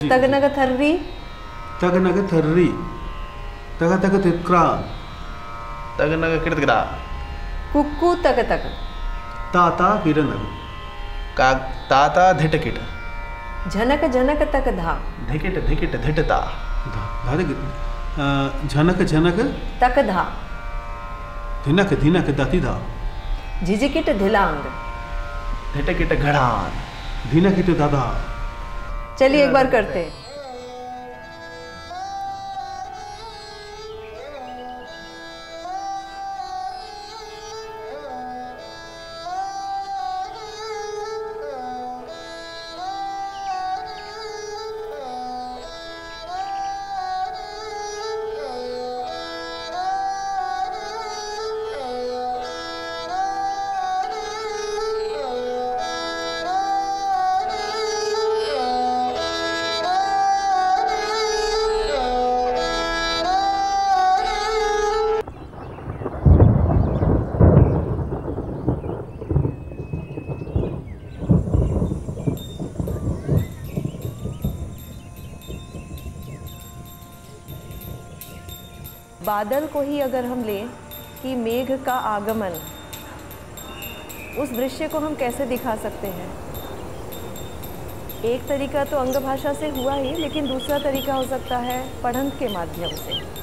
तगनग थर्री, तगनग थर्री, तग तग तिक्रा, तगनग किड़तगड़ा, कुक्कू तक तक, ताता किरनग, का ताता धिटकिट, झनक झनक तक धा, धिकिट धिकिट धिटता, झनक झनक तक धा, धिनक धिनक दतिधा, झिझकिट धिलांग, धिटकिट घड़ान, धिनकिट दादा। चलिए एक बार करते हैं। बादल को ही अगर हम लें कि मेघ का आगमन, उस दृश्य को हम कैसे दिखा सकते हैं? एक तरीका तो अंग भाषा से हुआ ही, लेकिन दूसरा तरीका हो सकता है पढ़ंत के माध्यम से।